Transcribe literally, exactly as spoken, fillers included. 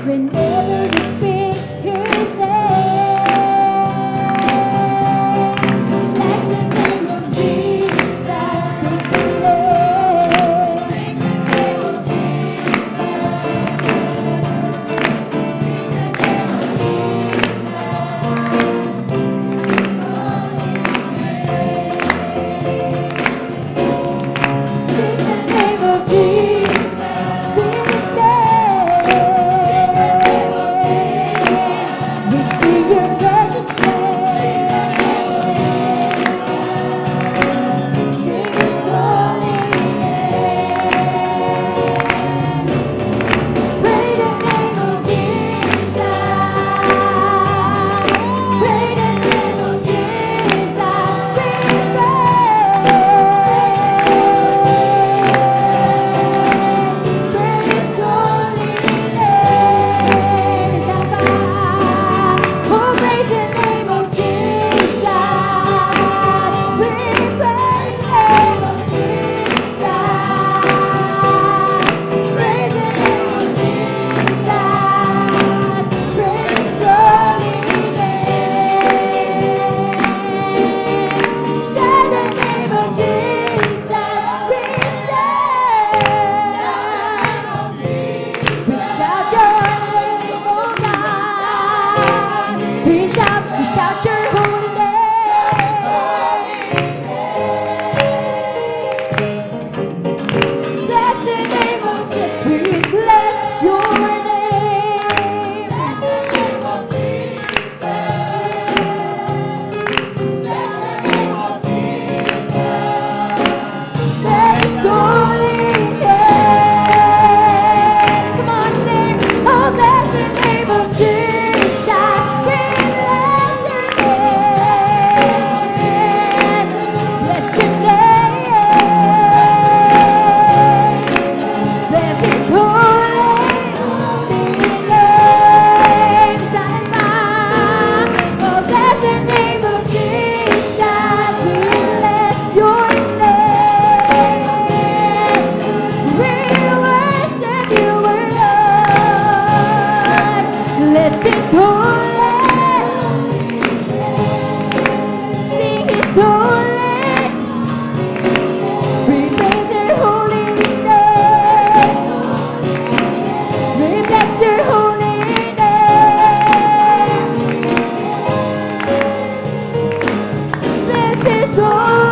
whenever we speak His name. Bless the name of Jesus, speak the name. Speak the name of Jesus. Speak the name of Jesus. Sing the name of Jesus. Sing the name. We sing your precious name. Sing His holy name. Pray the name of Jesus. Pray the name of Jesus. Pray the Praise His holy name. Oh, praise the name of Jesus. We praise the name of Jesus. Praise the name of Jesus. Praise His holy name. Shout the name of Jesus. We shout. We shout your name, oh God. We shout, we shout your holy name. Bless the name of Jesus. We bless your name. Bless the name of Jesus. Bless the name of Jesus. Bless His holy name. Come on, sing. Oh, bless the name of Jesus. We bless your name. Bless your name. Bless His holy name. Zion. Oh, bless the name of Jesus. We bless your name. We worship you, our Lord. Bless His holy. Sing His holy. We praise your holy name. We bless your holy name. Bless His holy